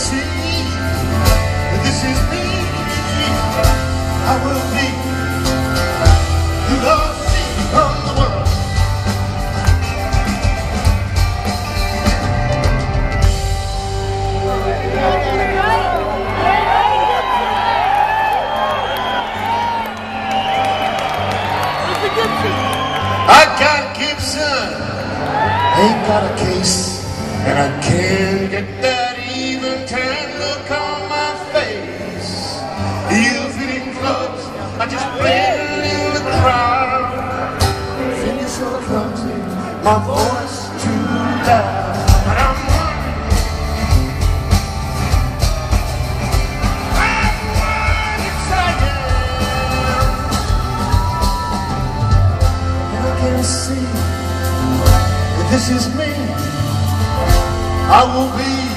see that this is me, I will be the lost sheep of the world. I got a Gibson, ain't got a case, and I can't get that even tan look on my face. Ill-fitting clothes, I just blend in the crowd. Fingers so clumsy, my voice too loud, but I'm see that this is me, I will be